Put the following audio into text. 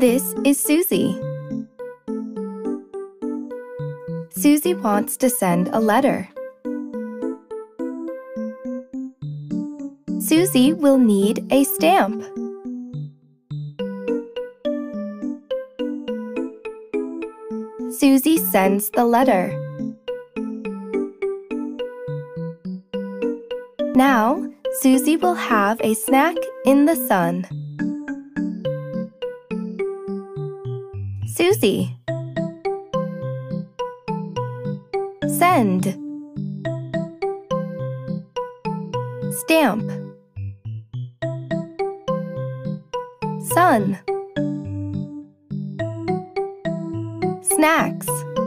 This is Susie. Susie wants to send a letter. Susie will need a stamp. Susie sends the letter. Now, Susie will have a snack in the sun. Susie. Send. Stamp. Sun. Snacks.